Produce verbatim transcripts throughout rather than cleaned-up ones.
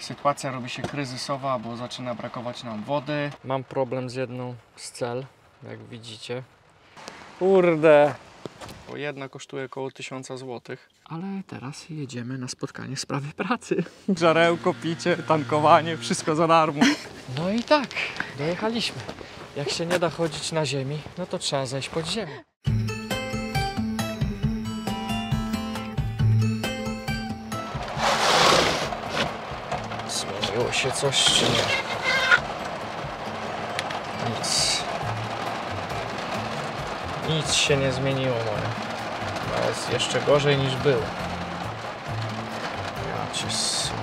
Sytuacja robi się kryzysowa, bo zaczyna brakować nam wody. Mam problem z jedną z cel, jak widzicie. Kurde! Bo jedna kosztuje około tysiąca złotych. Ale teraz jedziemy na spotkanie w sprawie pracy. Żarełko, picie, tankowanie, wszystko za darmo. No i tak, dojechaliśmy. Jak się nie da chodzić na ziemi, no to trzeba zejść pod ziemię. Zmieniło się coś czy nie? Nic. Nic się nie zmieniło moje. To jest jeszcze gorzej niż było. Ja cię słucham.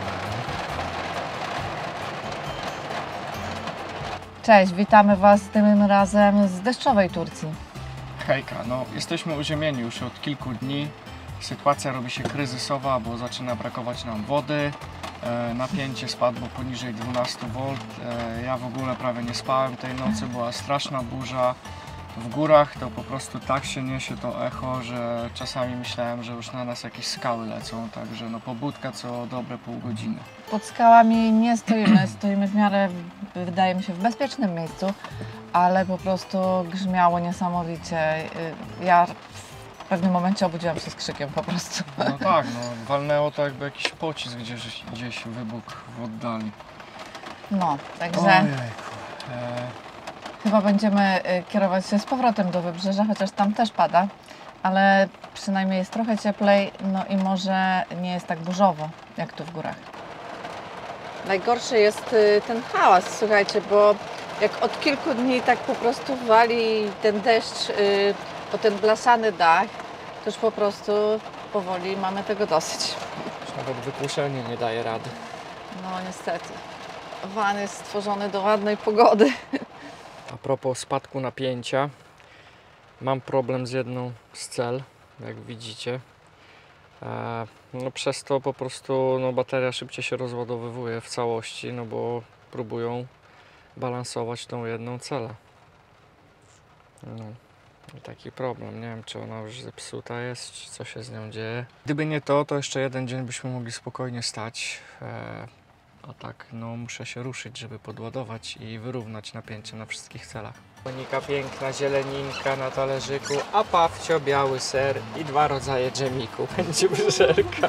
Cześć, witamy Was tym razem z deszczowej Turcji. Hejka, no jesteśmy uziemieni już od kilku dni. Sytuacja robi się kryzysowa, bo zaczyna brakować nam wody. E, napięcie spadło poniżej dwunastu wolt. E, ja w ogóle prawie nie spałem tej nocy, była straszna burza. W górach to po prostu tak się niesie to echo, że czasami myślałem, że już na nas jakieś skały lecą, także no pobudka co dobre pół godziny. Pod skałami nie stoimy, stoimy w miarę, wydaje mi się, w bezpiecznym miejscu, ale po prostu grzmiało niesamowicie. Ja w pewnym momencie obudziłam się z krzykiem po prostu. No tak, no walnęło to jakby jakiś pocisk gdzieś, gdzieś wybuchł w oddali. No, także Ojejku. E... chyba będziemy kierować się z powrotem do Wybrzeża, chociaż tam też pada, ale przynajmniej jest trochę cieplej, no i może nie jest tak burzowo, jak tu w górach. Najgorszy jest ten hałas, słuchajcie, bo jak od kilku dni tak po prostu wali ten deszcz o ten blaszany dach, to już po prostu powoli mamy tego dosyć. Nawet wykłuszenie nie daje rady. No niestety. Van jest stworzony do ładnej pogody. A propos spadku napięcia, mam problem z jedną z cel, jak widzicie. E, no przez to po prostu no, bateria szybciej się rozładowywuje w całości, no bo próbują balansować tą jedną celę. No, i taki problem, nie wiem czy ona już zepsuta jest, czy co się z nią dzieje. Gdyby nie to, to jeszcze jeden dzień byśmy mogli spokojnie stać. E, A tak, no muszę się ruszyć, żeby podładować i wyrównać napięcie na wszystkich celach. Monika piękna, zieleninka na talerzyku, a Pawcio biały ser i dwa rodzaje dżemiku. Będzie wyżerka.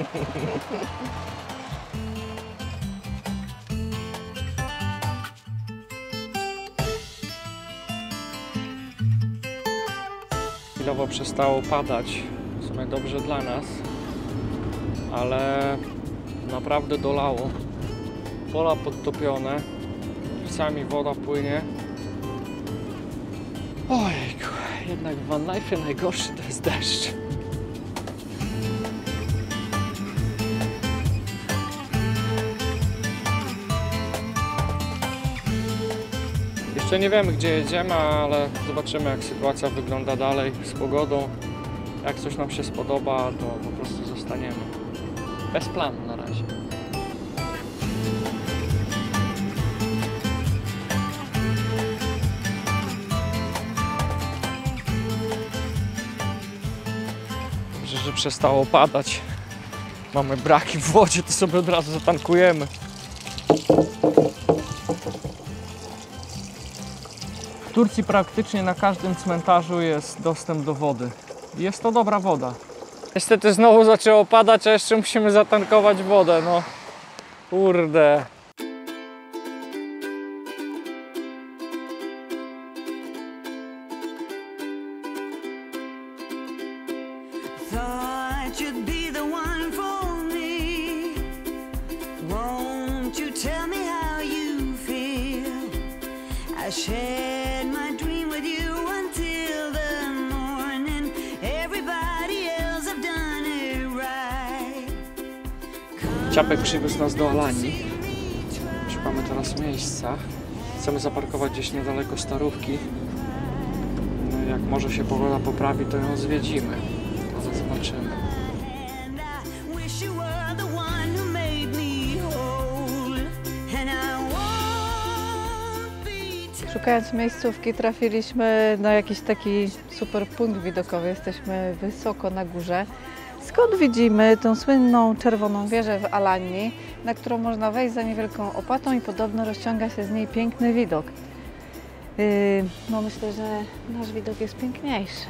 Chwilowo przestało padać, w sumie dobrze dla nas, ale naprawdę dolało. Pola podtopione, ulicami woda płynie. Ojejku, jednak w van life najgorszy to jest deszcz. Jeszcze nie wiemy gdzie jedziemy, ale zobaczymy jak sytuacja wygląda dalej z pogodą. Jak coś nam się spodoba, to po prostu zostaniemy. Bez planu na razie. Że przestało padać. Mamy braki w wodzie, to sobie od razu zatankujemy. W Turcji praktycznie na każdym cmentarzu jest dostęp do wody. Jest to dobra woda. Niestety znowu zaczęło padać, a jeszcze musimy zatankować wodę, no. Kurde. Shared my dream with you until the morning. Everybody else have done it right. Ciapek przywiózł nas do Alanii. Szukamy teraz miejsca. Chcemy zaparkować gdzieś niedaleko Starówki. No jak może się pogoda poprawi, to ją zwiedzimy. Ale zobaczymy. Szukając miejscówki trafiliśmy na jakiś taki super punkt widokowy. Jesteśmy wysoko na górze. skąd widzimy tą słynną czerwoną wieżę w Alagni, na którą można wejść za niewielką opłatą i podobno rozciąga się z niej piękny widok. Yy, no myślę, że nasz widok jest piękniejszy.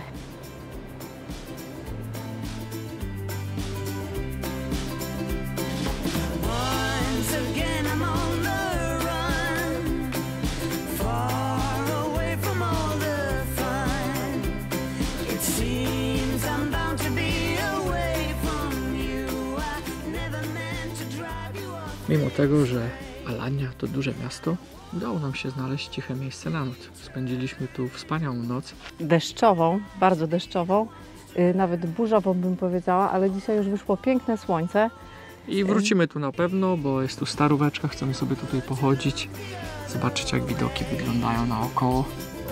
Once again I'm on the run, far away from all the fun. It seems I'm bound to be away from you. I never meant to drive you off. Mimo tego, że Alagna to duże miasto, udało nam się znaleźć ciche miejsce na noc. Spędziliśmy tu wspaniałą noc. Deszczową, bardzo deszczową, yy, nawet burzową bym powiedziała, ale dzisiaj już wyszło piękne słońce. I wrócimy tu na pewno, bo jest tu staróweczka, chcemy sobie tutaj pochodzić, zobaczyć jak widoki wyglądają naokoło.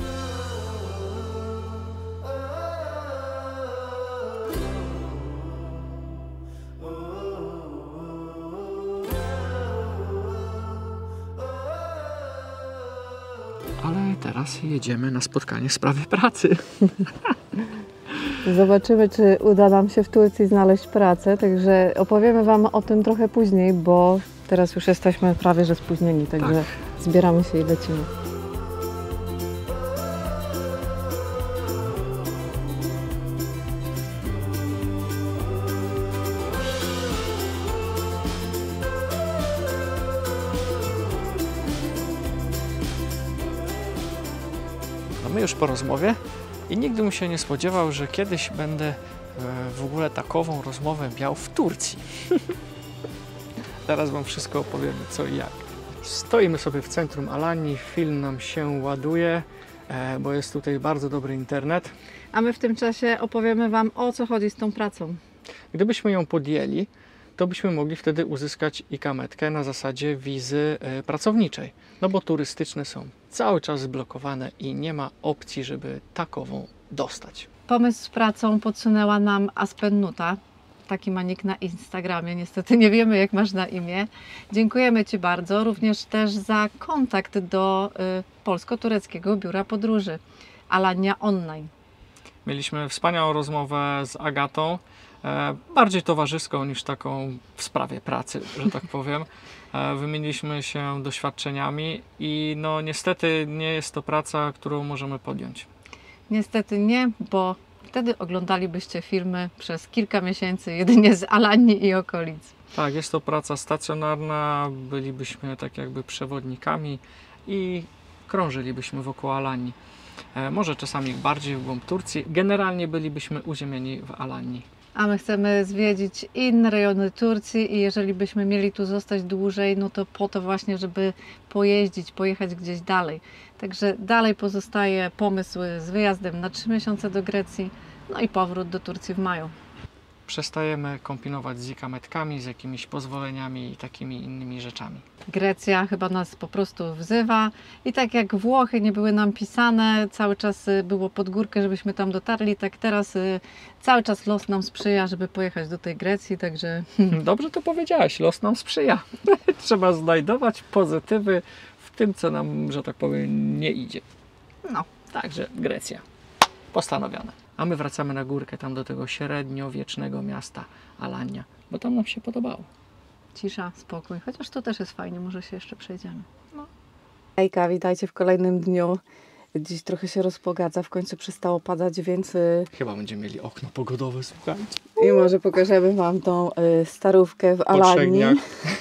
Ale teraz jedziemy na spotkanie w sprawie pracy. Zobaczymy, czy uda nam się w Turcji znaleźć pracę, także opowiemy Wam o tym trochę później, bo teraz już jesteśmy prawie że spóźnieni, także Tak. zbieramy się i lecimy. A my już po rozmowie i nigdy bym się nie spodziewał, że kiedyś będę e, w ogóle takową rozmowę miał w Turcji. Teraz Wam wszystko opowiemy co i jak. Stoimy sobie w centrum Alagni, film nam się ładuje, e, bo jest tutaj bardzo dobry internet. A my w tym czasie opowiemy Wam, o co chodzi z tą pracą. Gdybyśmy ją podjęli, to byśmy mogli wtedy uzyskać ikametkę na zasadzie wizy e, pracowniczej. No bo turystyczne są cały czas zblokowane i nie ma opcji, żeby takową dostać. Pomysł z pracą podsunęła nam Aspennuta. Taki ma nick na Instagramie. Niestety nie wiemy, jak masz na imię. Dziękujemy Ci bardzo. Również też za kontakt do y, polsko-tureckiego biura podróży Alagnia Online. Mieliśmy wspaniałą rozmowę z Agatą, e, bardziej towarzyską niż taką w sprawie pracy, że tak powiem. E, wymieniliśmy się doświadczeniami i no niestety nie jest to praca, którą możemy podjąć. Niestety nie, bo wtedy oglądalibyście filmy przez kilka miesięcy jedynie z Alagni i okolic. Tak, jest to praca stacjonarna, bylibyśmy tak jakby przewodnikami i krążylibyśmy wokół Alagni. E, może czasami bardziej w głąb Turcji. Generalnie bylibyśmy uziemieni w Alagni. A my chcemy zwiedzić inne rejony Turcji i jeżeli byśmy mieli tu zostać dłużej, no to po to właśnie, żeby pojeździć, pojechać gdzieś dalej. Także dalej pozostaje pomysł z wyjazdem na trzy miesiące do Grecji, no i powrót do Turcji w maju. Przestajemy kombinować z ikametkami, z jakimiś pozwoleniami i takimi innymi rzeczami. Grecja chyba nas po prostu wzywa i tak jak Włochy nie były nam pisane, cały czas y, było pod górkę, żebyśmy tam dotarli, tak teraz y, cały czas los nam sprzyja, żeby pojechać do tej Grecji, także Dobrze to powiedziałaś, los nam sprzyja. Trzeba znajdować pozytywy w tym, co nam, że tak powiem, nie idzie. no. Także Grecja. Postanowione. A my wracamy na górkę, tam do tego średniowiecznego miasta Alagnia, bo tam nam się podobało. Cisza, spokój, chociaż to też jest fajnie, może się jeszcze przejdziemy. No. Hejka, witajcie w kolejnym dniu. Dziś trochę się rozpogadza, w końcu przestało padać, więc y, Chyba będziemy mieli okno pogodowe, słuchajcie. i może pokażemy Wam tą y, starówkę w Po trzech Alagni. dniach,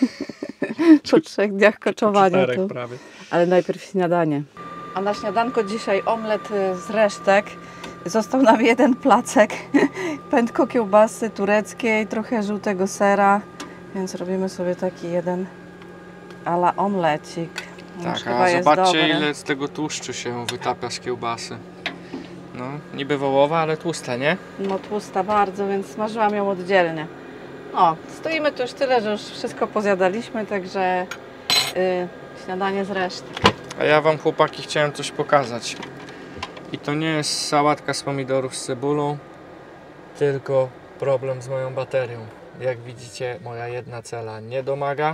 Po trzech dniach koczowania czterech tu. prawie. Ale najpierw śniadanie. A na śniadanko dzisiaj omlet y, z resztek. Został nam jeden placek, pędko kiełbasy tureckiej, trochę żółtego sera, więc robimy sobie taki jeden a la omlecik. Już Tak, chyba a jest zobaczcie dobry. ile z tego tłuszczu się wytapia z kiełbasy. No, niby wołowa, ale tłuste, nie? No tłusta bardzo, więc smażyłam ją oddzielnie. O, stoimy tu już tyle, że już wszystko pozjadaliśmy, także y, śniadanie z resztki. A ja wam chłopaki chciałem coś pokazać. I to nie jest sałatka z pomidorów z cebulą, tylko problem z moją baterią. Jak widzicie, moja jedna cela nie domaga.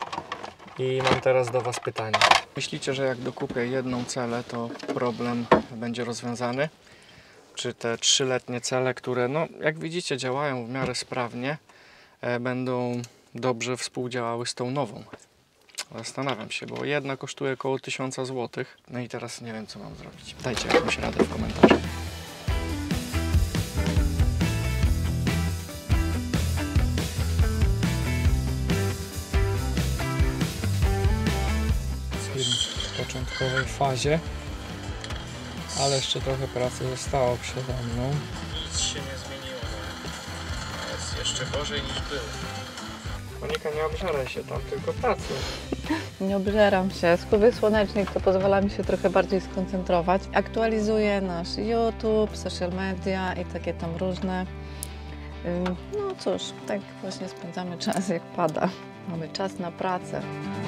I mam teraz do was pytanie. Myślicie, że jak dokupię jedną celę, to problem będzie rozwiązany? czy te trzyletnie cele, które no jak widzicie działają w miarę sprawnie, e, będą dobrze współdziałały z tą nową. Zastanawiam się, bo jedna kosztuje około tysiąca złotych. No i teraz nie wiem, co mam zrobić. Dajcie jakąś radę w komentarzu. W początkowej fazie, ale jeszcze trochę pracy zostało przede mną. Nic się nie zmieniło, jest jeszcze gorzej niż było. Monika, nie obżeraj się tam, tylko pracuj. Nie obżeram się. Spływy słonecznik to pozwala mi się trochę bardziej skoncentrować. Aktualizuję nasz YouTube, social media i takie tam różne. Ym, No cóż, tak właśnie spędzamy czas jak pada. Mamy czas na pracę.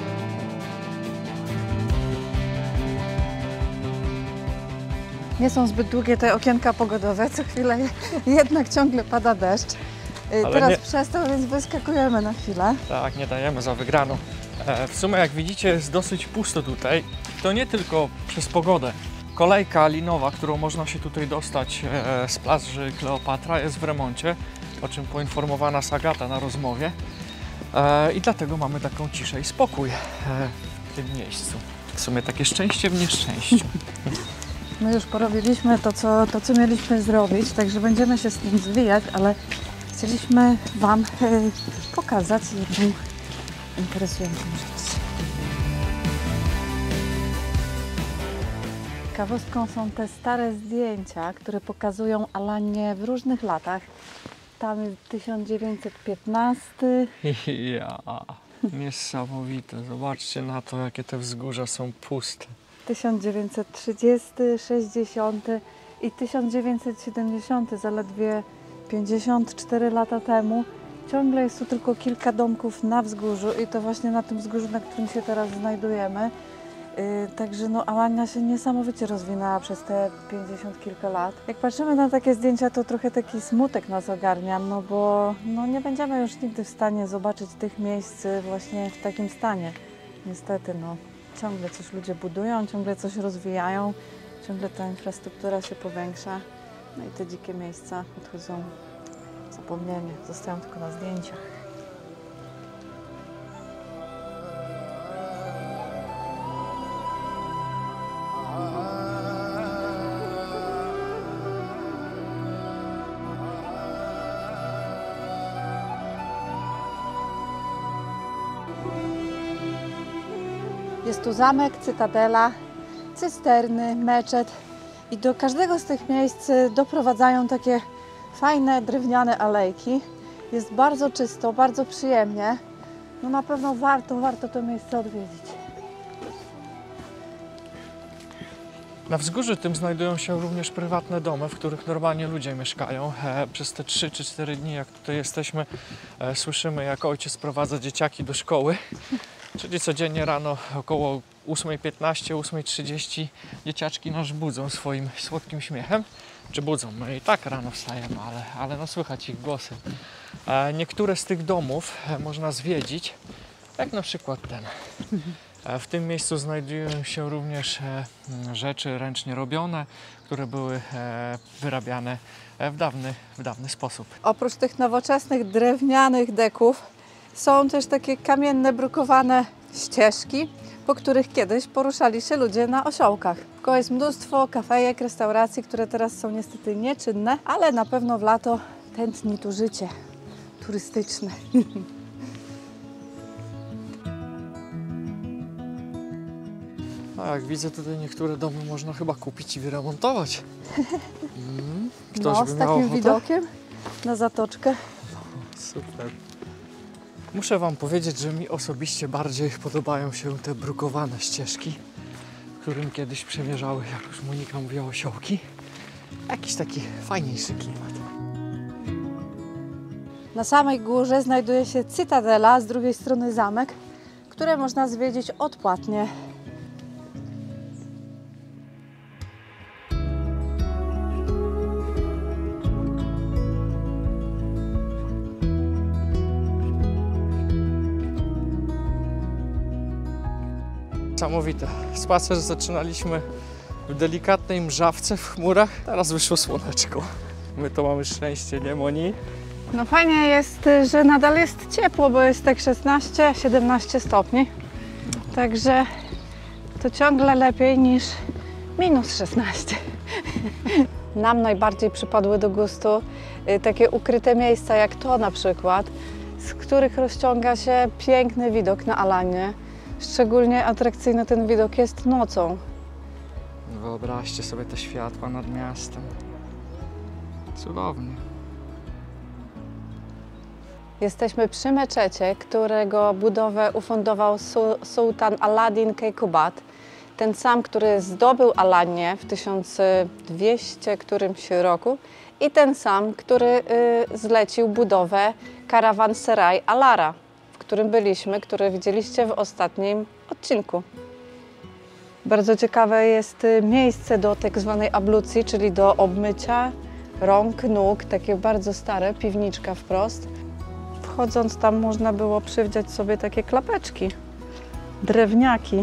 Nie są zbyt długie te okienka pogodowe, co chwilę jednak ciągle pada deszcz. Y, Ale Teraz nie- przestał, więc wyskakujemy na chwilę. Tak, nie dajemy za wygraną. E, w sumie jak widzicie jest dosyć pusto tutaj. To nie tylko przez pogodę. Kolejka linowa, którą można się tutaj dostać e, z plaży Kleopatra, jest w remoncie, o czym poinformowana nas Agata na rozmowie. E, I dlatego mamy taką ciszę i spokój e, w tym miejscu. W sumie takie szczęście w nieszczęściu. My już porobiliśmy to co, to, co mieliśmy zrobić, także będziemy się z tym zwijać, ale chcieliśmy Wam e, pokazać jedną interesującą rzecz. Ciekawostką są te stare zdjęcia, które pokazują Alanię w różnych latach. Tam jest tysiąc dziewięćset piętnasty. Ja, niesamowite. Zobaczcie na to, jakie te wzgórza są puste. tysiąc dziewięćset trzydziesty, sześćdziesiąty i tysiąc dziewięćset siedemdziesiąty, zaledwie pięćdziesiąt cztery lata temu. Ciągle jest tu tylko kilka domków na wzgórzu i to właśnie na tym wzgórzu, na którym się teraz znajdujemy. Yy, także no, Alania się niesamowicie rozwinęła przez te pięćdziesiąt kilka lat. Jak patrzymy na takie zdjęcia, to trochę taki smutek nas ogarnia, no bo no, nie będziemy już nigdy w stanie zobaczyć tych miejsc właśnie w takim stanie. Niestety, no. Ciągle coś ludzie budują, ciągle coś rozwijają, ciągle ta infrastruktura się powiększa, no i te dzikie miejsca odchodzą w zapomnienie, zostają tylko na zdjęciach. Jest tu zamek, cytadela, cysterny, meczet i do każdego z tych miejsc doprowadzają takie fajne drewniane alejki. Jest bardzo czysto, bardzo przyjemnie. No na pewno warto, warto to miejsce odwiedzić. Na wzgórzu tym znajdują się również prywatne domy, w których normalnie ludzie mieszkają. E, przez te trzy czy cztery dni, jak tutaj jesteśmy, e, słyszymy, jak ojciec prowadza dzieciaki do szkoły. Czyli codziennie rano około ósma piętnaście, ósma trzydzieści dzieciaczki nas budzą swoim słodkim śmiechem. Czy budzą? My i tak rano wstajemy, ale, ale no słychać ich głosy. E, niektóre z tych domów e, można zwiedzić, jak na przykład ten. E, w tym miejscu znajdują się również e, rzeczy ręcznie robione, które były e, wyrabiane w dawny, w dawny sposób. Oprócz tych nowoczesnych drewnianych deków są też takie kamienne, brukowane ścieżki, po których kiedyś poruszali się ludzie na osiołkach. Koło jest mnóstwo kafejek, restauracji, które teraz są niestety nieczynne, ale na pewno w lato tętni tu życie turystyczne. No, jak widzę, tutaj niektóre domy można chyba kupić i wyremontować. Mm, ktoś No, by z miał takim ochotę? widokiem na zatoczkę. Super. Muszę Wam powiedzieć, że mi osobiście bardziej podobają się te brukowane ścieżki, którym kiedyś przemierzały, jak już Monika mówiła, osiołki. Jakiś taki fajniejszy klimat. Na samej górze znajduje się cytadela, z drugiej strony zamek, które można zwiedzić odpłatnie. Niesamowite. Spacer zaczynaliśmy w delikatnej mrzawce w chmurach. Teraz wyszło słoneczko. My to mamy szczęście, nie Moni? No fajnie jest, że nadal jest ciepło, bo jest tak szesnaście siedemnaście stopni. Także to ciągle lepiej niż minus szesnaście. Nam najbardziej przypadły do gustu y, takie ukryte miejsca jak to na przykład, z których rozciąga się piękny widok na Alanię. Szczególnie atrakcyjny ten widok jest nocą. Wyobraźcie sobie te światła nad miastem. Cudownie. Jesteśmy przy meczecie, którego budowę ufundował su sułtan Aladdin Keykubat. Ten sam, który zdobył Alanię w tysiąc dwieście którymś roku i ten sam, który y, zlecił budowę Karawanserai Alara, w którym byliśmy, który widzieliście w ostatnim odcinku. Bardzo ciekawe jest miejsce do tak zwanej ablucji, czyli do obmycia rąk, nóg, takie bardzo stare, piwniczka wprost. Wchodząc tam można było przywdziać sobie takie klapeczki, drewniaki.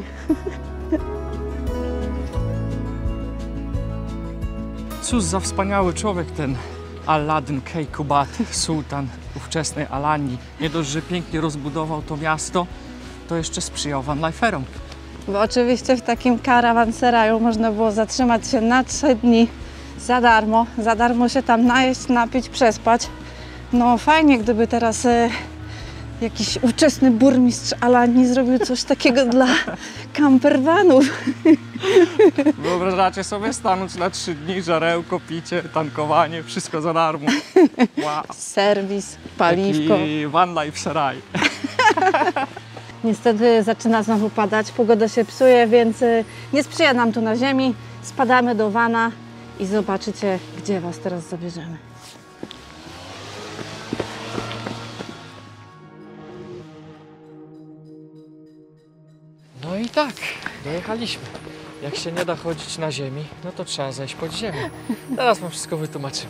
Cóż za wspaniały człowiek ten Aladdin Keykubat, sułtan ówczesnej Alanii. Nie dość, że pięknie rozbudował to miasto, to jeszcze sprzyjał Van Liferom. Bo oczywiście w takim karawanseraju można było zatrzymać się na trzy dni za darmo. Za darmo się tam najeść, napić, przespać. No fajnie, gdyby teraz e, jakiś ówczesny burmistrz Alanii zrobił coś takiego dla campervanów. Wyobrażacie sobie stanąć na trzy dni, żarełko, picie, tankowanie, wszystko za darmo. Wow. Serwis, paliwko. Taki Van Life Seraj. Niestety zaczyna znowu padać, pogoda się psuje, więc y, nie sprzyja nam tu na ziemi. Spadamy do vana i zobaczycie, gdzie Was teraz zabierzemy. No i tak, dojechaliśmy. Jak się nie da chodzić na ziemi, no to trzeba zejść pod ziemię. Teraz wam wszystko wytłumaczymy.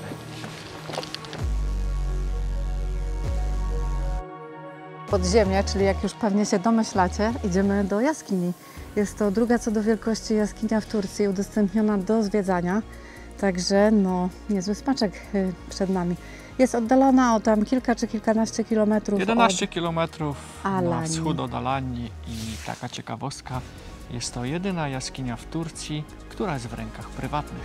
Podziemie, czyli jak już pewnie się domyślacie, idziemy do jaskini. Jest to druga co do wielkości jaskinia w Turcji, udostępniona do zwiedzania. Także no, niezły smaczek y, przed nami. Jest oddalona o tam kilka czy kilkanaście kilometrów jedenaście kilometrów na Alanii. wschód od Alanii i taka ciekawostka, jest to jedyna jaskinia w Turcji, która jest w rękach prywatnych.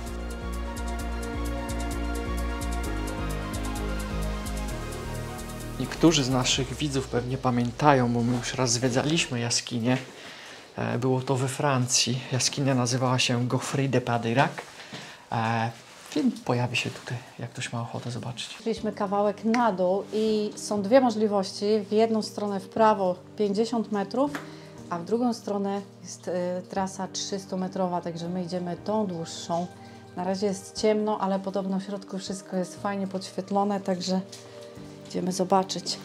Niektórzy z naszych widzów pewnie pamiętają, bo my już raz zwiedzaliśmy jaskinię. E, Było to we Francji. Jaskinia nazywała się Geoffroy de Padirac. E, Film pojawi się tutaj, jak ktoś ma ochotę zobaczyć. Szliśmy kawałek na dół i są dwie możliwości. W jedną stronę w prawo pięćdziesiąt metrów, a w drugą stronę jest y, trasa trzystumetrowa, także my idziemy tą dłuższą. Na razie jest ciemno, ale podobno w środku wszystko jest fajnie podświetlone, także idziemy zobaczyć.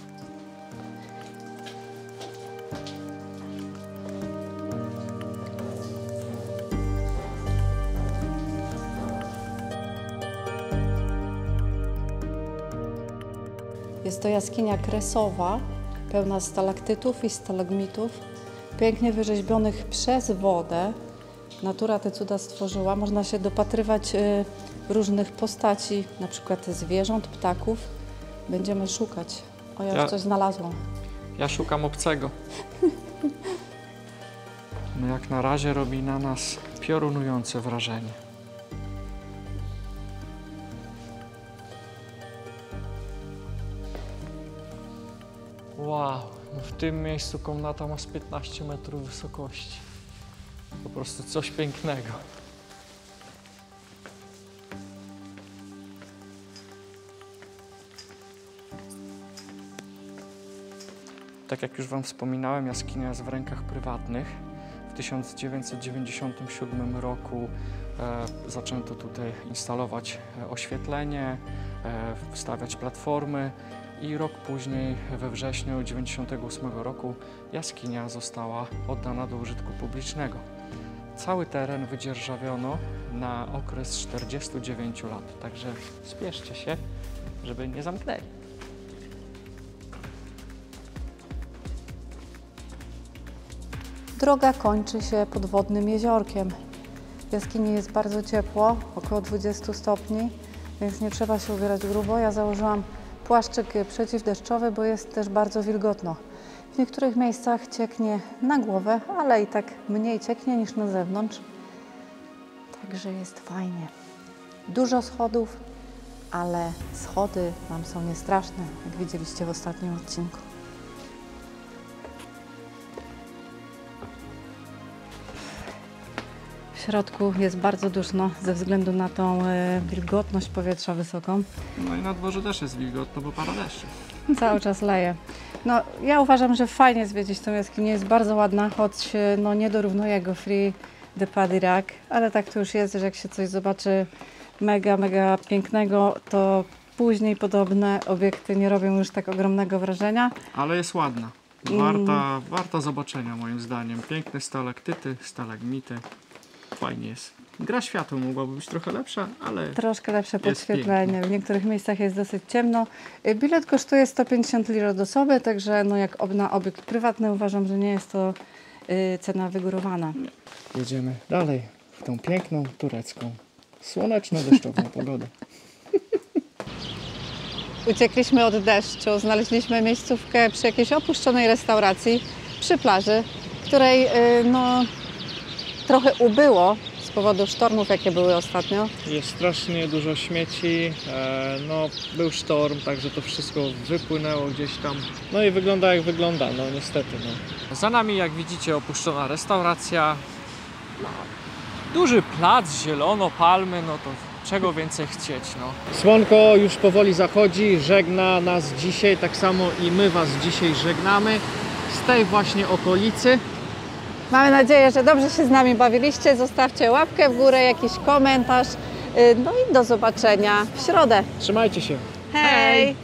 Jest to jaskinia kresowa, pełna stalaktytów i stalagmitów, pięknie wyrzeźbionych przez wodę. Natura te cuda stworzyła. Można się dopatrywać y, różnych postaci, na przykład zwierząt, ptaków. Będziemy szukać. O, ja już Ja- coś znalazłam. Ja szukam obcego. No jak na razie robi na nas piorunujące wrażenie. Wow, no w tym miejscu komnata ma z piętnaście metrów wysokości. Po prostu coś pięknego. Tak jak już Wam wspominałem, jaskinia jest w rękach prywatnych. W tysiąc dziewięćset dziewięćdziesiątym siódmym roku e, zaczęto tutaj instalować e, oświetlenie, e, wstawiać platformy i rok później, we wrześniu tysiąc dziewięćset dziewięćdziesiątego ósmego roku, jaskinia została oddana do użytku publicznego. Cały teren wydzierżawiono na okres czterdziestu dziewięciu lat, także spieszcie się, żeby nie zamknęli. Droga kończy się podwodnym jeziorkiem. W jaskini jest bardzo ciepło, około dwadzieścia stopni, więc nie trzeba się ubierać grubo. Ja założyłam płaszczyk przeciwdeszczowy, bo jest też bardzo wilgotno. W niektórych miejscach cieknie na głowę, ale i tak mniej cieknie niż na zewnątrz. Także jest fajnie. Dużo schodów, ale schody nam są niestraszne, jak widzieliście w ostatnim odcinku. W środku jest bardzo duszno ze względu na tą e, wilgotność powietrza wysoką. No i na dworze też jest wilgotno, bo pada deszcz. Cały czas leje. No, ja uważam, że fajnie zwiedzić tą jaskinię, jest bardzo ładna, choć e, no, nie dorównuje go Free de Pas d'Irak, ale tak to już jest, że jak się coś zobaczy mega, mega pięknego, to później podobne obiekty nie robią już tak ogromnego wrażenia. Ale jest ładna. Warta, warta zobaczenia moim zdaniem. Piękne stalaktyty, stalagmity. Fajnie jest. Gra światła mogłaby być trochę lepsza, ale Troszkę lepsze Jest podświetlenie, pięknie. w niektórych miejscach jest dosyć ciemno. Y, Bilet kosztuje sto pięćdziesiąt lir od osoby, także no jak ob- na obiekt prywatny uważam, że nie jest to y, cena wygórowana. jedziemy dalej w tą piękną turecką, słoneczno-deszczową pogodę. Uciekliśmy od deszczu, znaleźliśmy miejscówkę przy jakiejś opuszczonej restauracji przy plaży, której y, no, trochę ubyło z powodu sztormów, jakie były ostatnio. Jest strasznie dużo śmieci, e, no był sztorm, także to wszystko wypłynęło gdzieś tam. No i wygląda jak wygląda, no niestety. No. Za nami, jak widzicie, opuszczona restauracja. No, duży plac, zielono, palmy, no to czego więcej chcieć, no. Słonko już powoli zachodzi, żegna nas dzisiaj, tak samo i my was dzisiaj żegnamy z tej właśnie okolicy. Mamy nadzieję, że dobrze się z nami bawiliście. Zostawcie łapkę w górę, jakiś komentarz. y, No i do zobaczenia w środę. Trzymajcie się. Hej!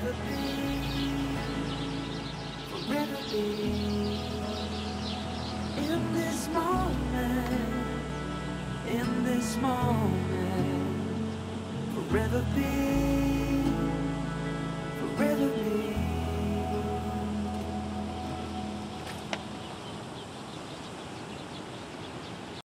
In this moment, in this moment, forever be.